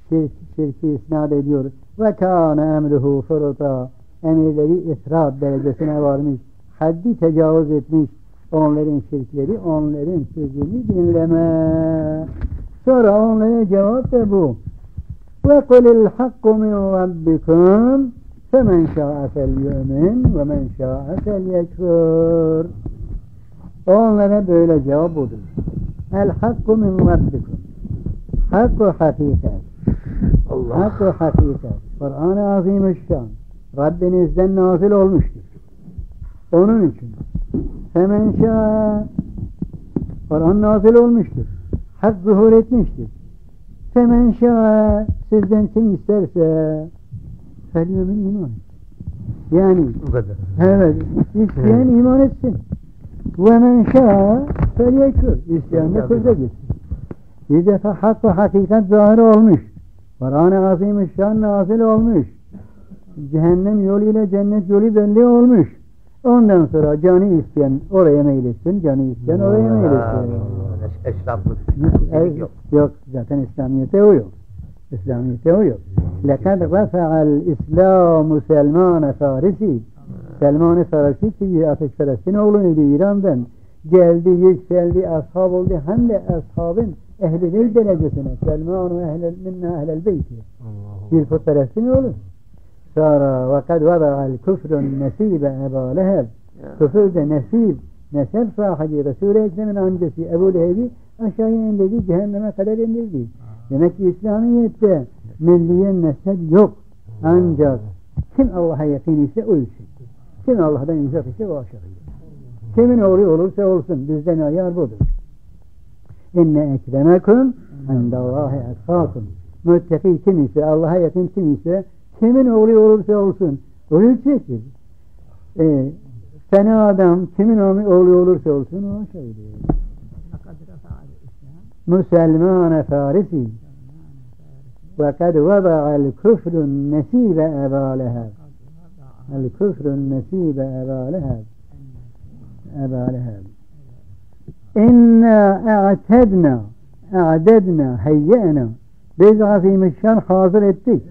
şirki isnat ediyor. Ve kâne emruhu furuta, emirleri ifrat derecesine varmış, haddi tecavüz etmiş, onların şirkleri, onların sözünü dinleme. Sonra onlara cevap da bu. Ve kulil hakku min rabbikum femen şâ'e felyu'min ve men şâ'e felyekfur. Onlara böyle cevap budur. El hakku min rabbikum. Hakku hakikat. Hakku hakikat. Kur'an-ı Azimüşşan Rabbinizden nazil olmuştur. Onun için femen şâ'e, Kur'an nazil olmuştur. Hak zuhur etmiştir. Femen şâ'e, sizden kim isterse felyu'min iman etsin. Yani bu kadar. evet, isteyen iman etsin. Ve men şâ'e felyekfur. İsteyen de kufre gitsin. Bir defa hak ve hakikat zahir olmuş. Kur'an-ı Azimüşşan nazil olmuş. Cehennem yoluyla cennet yolu belli olmuş. Ondan sonra canı isteyen oraya meyletsin, canı isteyen oraya meyletsin. Eşraflık yok. Yok, zaten İslamiyet'e o yok. İslamiyet'e o yok. لَقَدْ رَفَعَ الْاِسْلَامُ Selman-ı Farisi. Selman-ı Farisi ki ateşperestin oğluydu İran'dan. Geldi, yükseldi, ashab oldu. Hem de ashabın ehl-i derecesine. Selman-ı minna ehl-el beyti. Bir putperestin oğlu. Sonra وَقَدْ وَضَعَ الْكُفْرُ النَّسِيبَ اَبَا لَهَبْ. Küfür de nesep sahibi Resul-i Ekrem'in amcası Ebu Leheb'i aşağıya indirdi, cehenneme kadar indirdi. Demek ki İslamiyet'te milliye nesep yok. Ancak kim Allah'a yakın ise o ise. Kim Allah'tan uzak ise o aşağıya. Kimin oğlu olursa olsun bizden ayar budur. İnne ekremekum indallâhi etfâkum. Müttaki kim ise, Allah'a yakın kim ise, kimin oğlu olursa olsun o ölçektir. Fena adam kimin oğlu olursa olsun o şeydir. Müselman-ı Farisi ve kad vada'al küfrün nesibe Ebu Leheb. El küfrün nesibe Ebu Leheb. Ebu Leheb. İnna a'dedna hayye'na. Biz Azimüşşan hazır ettik.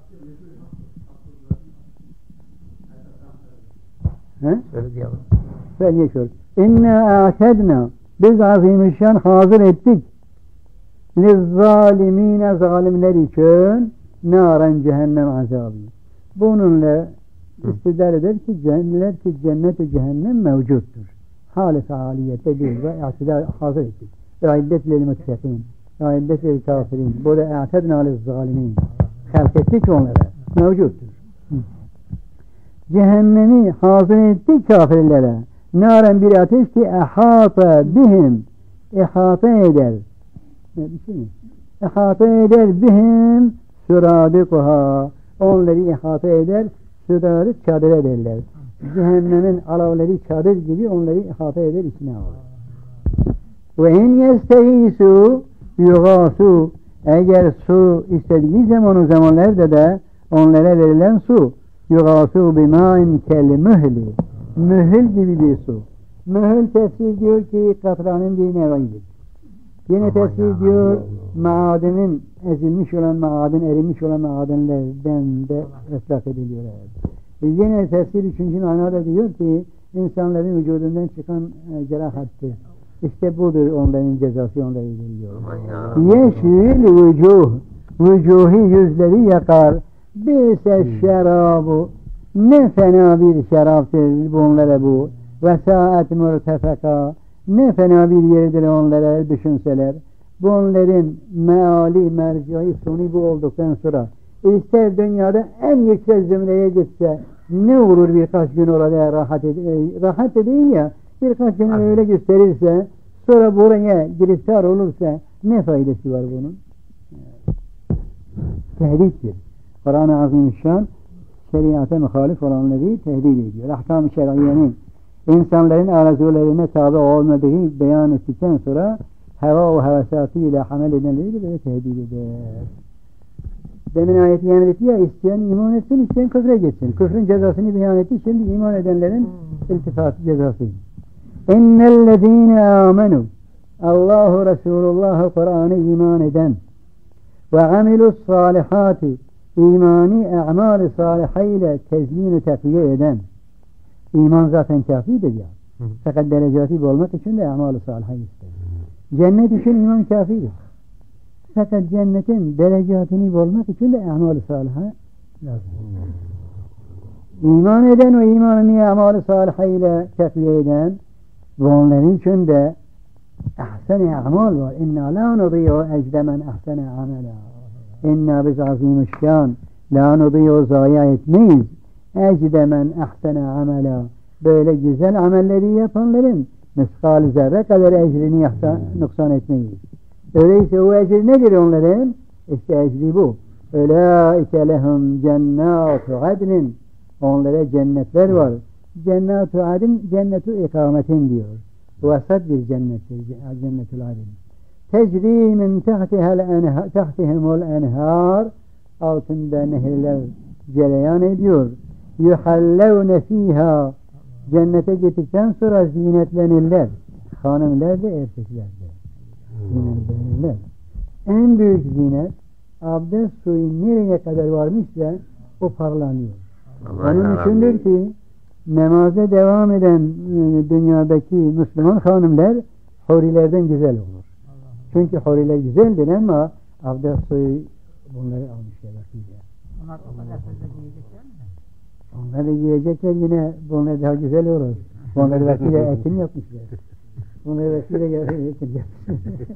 Öyle diyelim. Ben geçiyorum. İnna a'tedna. Biz Azimüşşan hazır ettik. Lizzalimine, zalimler için naren cehennem azabı. Bununla istidlal eder ki cennet-i cehennem mevcuttur. Hâli haliyette değil ve i'tidal hazır ettik. İddet lil muttaqin, iddet lil kafirin. Burada i'tedna lizzalimin. Halk ettik onlara. Mevcuttur. Cehennemi hazır ettik kafirlere. Naren bir ateş ki ehata bihim, ihata eder. İhata eder bihim süradikuha. Onları ihata eder, süradı çadır ederler. Cehennemin alavları çadır gibi onları ihata eder, içine alır. Ve in yestehisu yugasu. Eğer su istediği zamanlarda da onlara verilen su yugasu bimâin kel mühli. Mühül gibi bir su. Mühül tefsir diyor ki katranın bir nevidir. Yine tefsir diyor madenin ezilmiş olan maden, erimiş olan madenlerden de ıslak ediliyor. Yine tefsir 3. manada diyor ki insanların vücudundan çıkan cerahattır. İşte budur onların cezası, onları geliyor. Yeşil vücuh, vücuhi yüzleri yakar. Bise şerabu, ne fena bir şeraptır bunlara bu. Ve saat mürtefeka, ne fena bir yerdir onlara düşünseler. Bunların meali, mercai, sonu bu olduktan sonra ister dünyada en yüksek zümreye gitse ne olur birkaç gün orada rahat değil ya, birkaç gün öyle gösterirse sonra buraya giriftar olursa ne faydası var bunun? Tehdittir. Kur'an-ı Azimüşşan şeriata muhalif olanları tehdit ediyor. Ahkam-ı şer'iyenin insanların arzularına tabi olmadığı beyan ettikten sonra heva ve hevesatıyla hamel edenleri de böyle tehdit eder. Demin ayeti yemin etti ya, isteyen iman etsin, isteyen küfre gitsin. Küfrün cezasını beyan etti, şimdi iman edenlerin iltifatı cezası. İnnellezîne âmenû. Allahu Resulullah Kur'an'a iman eden ve amilus salihati imani a'mal-i saliha ile tezmin-i takviye eden. İman zaten kafidir ya. Fakat derecati olmak için de a'mal-i saliha ister. Cennet için iman kafidir. Fakat cennetin derecatini bulmak için de a'mal-i saliha lazım. İman eden o imanını a'mal-i saliha ile takviye eden ve onların için de ahsen-i a'mal var. İnna la nudiyu ecde men ahsen-i amela. İnna biz azimüşşan la nudiyu zayi etmeyiz. Ecde men ahsen-i amela. Böyle güzel amelleri yapanların miskal zerre kadar ecrini noksan etmeyiz. Öyleyse o ecir nedir onların? İşte ecri bu. Ulaike lehum cennatu adnin. Onlara cennetler var. Cennatu adin, cennetu ikametin diyor. Vasat bir cennettir, cennetul adin. Tecri min tahtihimul enhar. Altında nehirler cereyan ediyor. Yuhallevne fiha. Cennete gittikten sonra zinetlenirler. Hanımlar da erkekler de. Zinetlenirler. En büyük zinet abdest suyu nereye kadar varmışsa o parlanıyor. Onun içindir ki namaza devam eden dünyadaki Müslüman hanımlar hurilerden güzel olur. Çünkü huriler güzeldir ama abdest suyu bunları almışlar. Onlar o kadar fazla giyecekler mi? Onlar da yiyecekler yine bunlar daha güzel olur. Bunları vesile ekin yapmışlar. Bunları vesile ekin yapmışlar.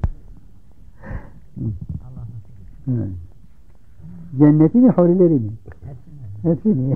Cenneti mi hurileri mi? Hepsini.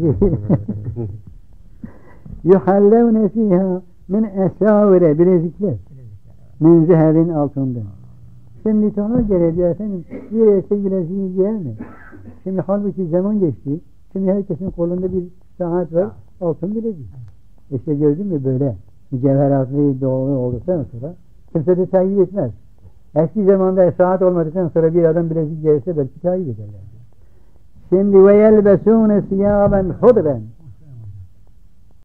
Yuhallevne fiha min esavire bilezikler. Min zeherin altından. Şimdi sana göre diyor efendim bir erkek bileziği giyer mi? Şimdi halbuki zaman geçti. Şimdi herkesin kolunda bir saat var. Altın bilezik. İşte gördün mü böyle mücevheratlı doğru olduktan sonra kimse de takip etmez. Eski zamanda saat olmadıktan sonra bir adam bilezik giyerse belki takip ederler. Şimdi ve yelbesûne siyâben hudben.